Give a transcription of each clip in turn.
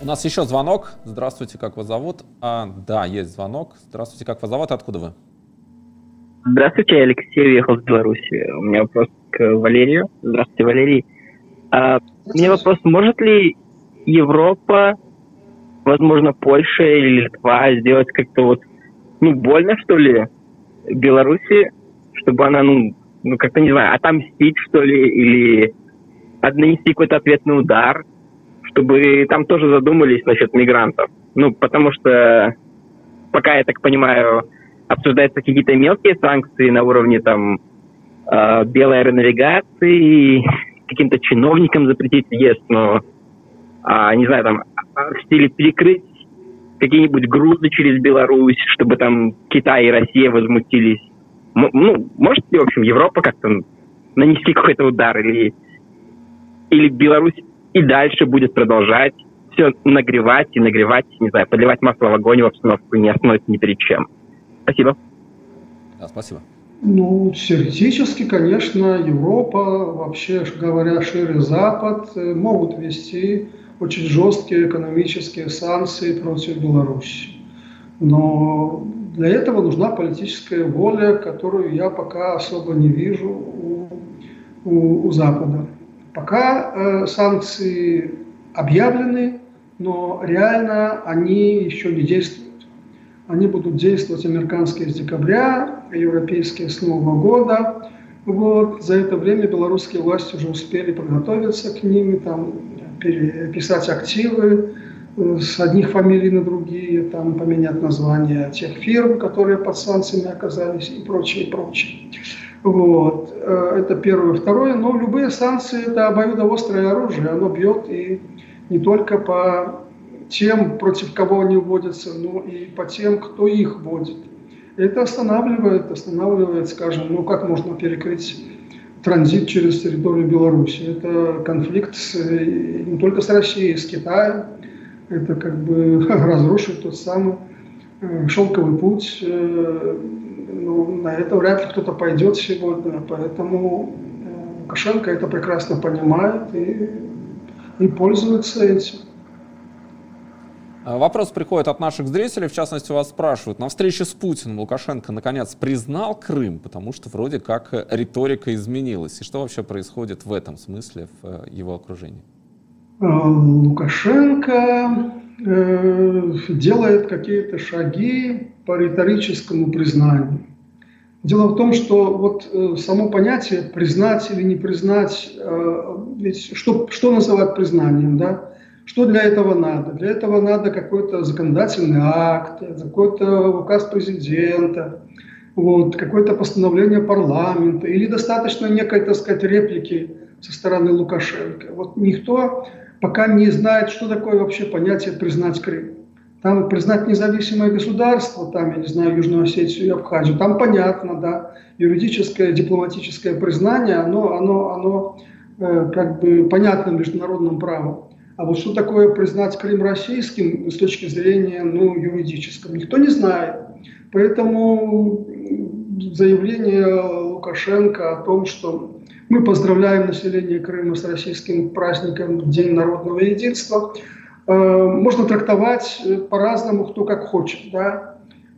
У нас еще звонок. Здравствуйте, как вас зовут? Да, есть звонок. Здравствуйте, как вас зовут? Откуда вы? Здравствуйте, я Алексей, уехал с Беларуси. У меня вопрос к Валерию. Здравствуйте, Валерий. У меня вопрос, может ли Европа, возможно, Польша или Литва сделать как-то вот, больно, что ли, Беларуси, чтобы она, как-то, не знаю, отомстить, что ли, или нанести какой-то ответный удар, чтобы там тоже задумались насчет мигрантов. Потому что, пока, я так понимаю, обсуждаются какие-то мелкие санкции на уровне там белой аэронавигации, каким-то чиновникам запретить въезд, но, не знаю, там, в стиле перекрыть какие-нибудь грузы через Беларусь, чтобы там Китай и Россия возмутились. Может ли, в общем, Европа как-то нанести какой-то удар, или Беларусь и дальше будет продолжать все нагревать и нагревать, не знаю, подливать масло в огонь, в обстановку, и не остановится ни перед чем. Спасибо. Да, спасибо. Теоретически, конечно, Европа, вообще говоря, шире Запад, могут ввести очень жесткие экономические санкции против Беларуси. Но для этого нужна политическая воля, которую я пока особо не вижу у Запада. Пока санкции объявлены, но реально они еще не действуют. Они будут действовать американские с декабря, европейские с Нового года. За это время белорусские власти уже успели подготовиться к ним, там, переписать активы с одних фамилий на другие, там, поменять названия тех фирм, которые под санкциями оказались, и прочее, и прочее. Это первое. Второе, любые санкции – это обоюдоострое оружие. Оно бьет и не только по тем, против кого они вводятся, но и по тем, кто их вводит. Это останавливает, скажем, как можно перекрыть транзит через территорию Беларуси. Это конфликт не только с Россией, с Китаем. Это разрушит тот самый шелковый путь. На это вряд ли кто-то пойдет сегодня. Поэтому Лукашенко это прекрасно понимает и пользуется этим. Вопрос приходит от наших зрителей, в частности, вас спрашивают. На встрече с Путиным Лукашенко наконец признал Крым, потому что вроде как риторика изменилась. И что вообще происходит в этом смысле в его окружении? Лукашенко делает какие-то шаги по риторическому признанию. Дело в том, что само понятие признать или не признать, ведь что называть признанием, да? Что для этого надо? Для этого надо какой-то законодательный акт, какой-то указ президента, какое-то постановление парламента, или достаточно некой, так сказать, реплики со стороны Лукашенко. Никто пока не знает, что такое вообще понятие «признать Крым». Там признать независимое государство, там, я не знаю, Южную Осетию и Абхазию, там понятно, да, юридическое, дипломатическое признание, оно понятно международным правом. А что такое признать Крым российским с точки зрения юридического, никто не знает. Поэтому заявление Лукашенко о том, что мы поздравляем население Крыма с российским праздником День народного единства, можно трактовать по-разному, кто как хочет. Да?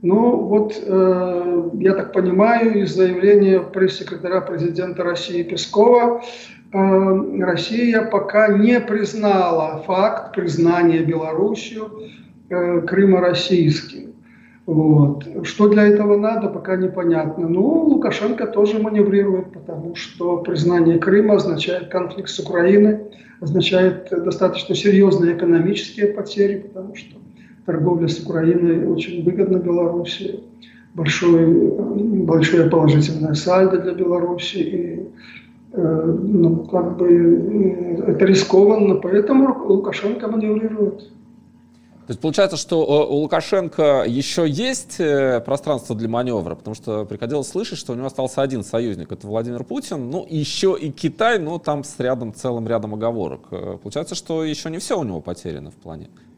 Я так понимаю, из заявления пресс-секретаря президента России Пескова, Россия пока не признала факт признания Белоруссию Крыма российским. Что для этого надо, пока непонятно. Лукашенко тоже маневрирует, потому что признание Крыма означает конфликт с Украиной, означает достаточно серьезные экономические потери, потому что торговля с Украиной очень выгодна Беларуси, большое положительное сальдо для Беларуси, и это рискованно, поэтому Лукашенко маневрирует. То есть получается, что у Лукашенко еще есть пространство для маневра, потому что приходилось слышать, что у него остался один союзник, это Владимир Путин, еще и Китай, но там с целым рядом оговорок. Получается, что еще не все у него потеряно в плане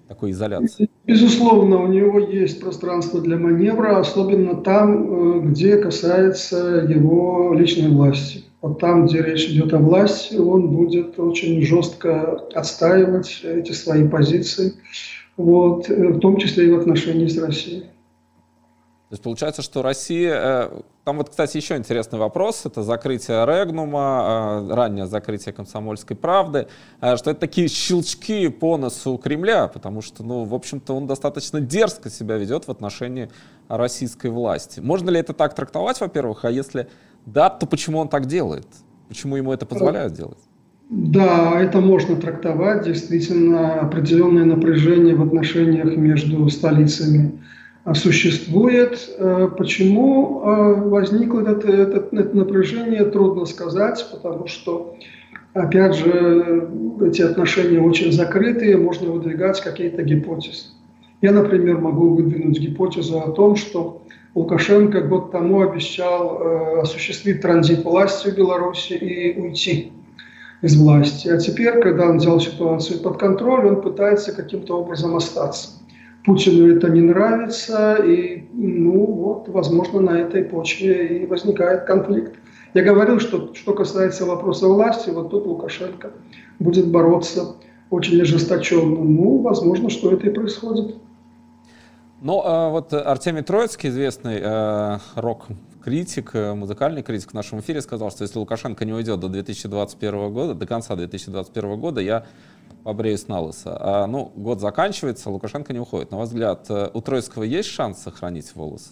такой изоляции? Безусловно, у него есть пространство для маневра, особенно там, где касается его личной власти. Вот там, где речь идет о власти, он будет очень жестко отстаивать эти свои позиции, вот, в том числе и в отношении с Россией. То есть получается, что Россия... Там вот, кстати, еще интересный вопрос. Это закрытие Регнума, раннее закрытие «Комсомольской правды». Что это такие щелчки по носу Кремля, потому что, ну, в общем-то, он достаточно дерзко себя ведет в отношении российской власти. Можно ли это так трактовать, во-первых? А если да, то почему он так делает? Почему ему это позволяют делать? Да, это можно трактовать. Действительно, определенное напряжение в отношениях между столицами существует. Почему возникло это напряжение, трудно сказать, потому что, опять же, эти отношения очень закрытые, можно выдвигать какие-то гипотезы. Я, например, могу выдвинуть гипотезу о том, что Лукашенко год тому обещал осуществить транзит власти в Беларуси и уйти из власти. А теперь, когда он взял ситуацию под контроль, он пытается каким-то образом остаться. Путину это не нравится, и, ну, вот, возможно, на этой почве и возникает конфликт. Я говорил, что касается вопроса власти, вот тут Лукашенко будет бороться очень ожесточенно. Ну, возможно, что это и происходит. Ну, вот Артемий Троицкий, известный рок-критик, музыкальный критик в нашем эфире, сказал, что если Лукашенко не уйдет до 2021 года, до конца 2021 года, я побреюсь на лысо. Ну, год заканчивается, Лукашенко не уходит. На ваш взгляд, у Троицкого есть шанс сохранить волосы?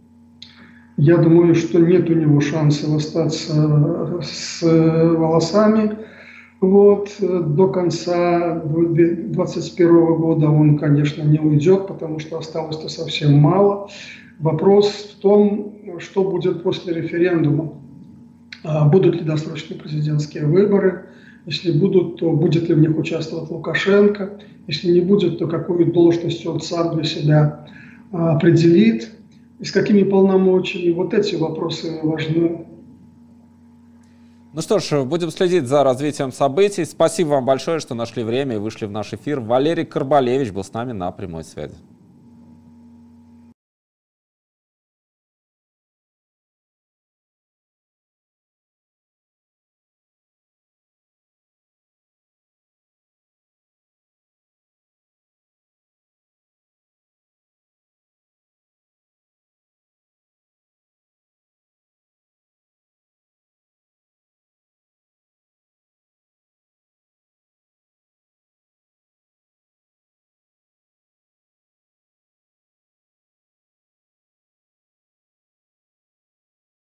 Я думаю, что нет у него шансов остаться с волосами. Вот, до конца 2021 года он, конечно, не уйдет, потому что осталось-то совсем мало. Вопрос в том, что будет после референдума. Будут ли досрочные президентские выборы? Если будут, то будет ли в них участвовать Лукашенко? Если не будет, то какую должность он сам для себя определит? И с какими полномочиями? Вот эти вопросы важны. Ну что ж, будем следить за развитием событий. Спасибо вам большое, что нашли время и вышли в наш эфир. Валерий Карбалевич был с нами на прямой связи.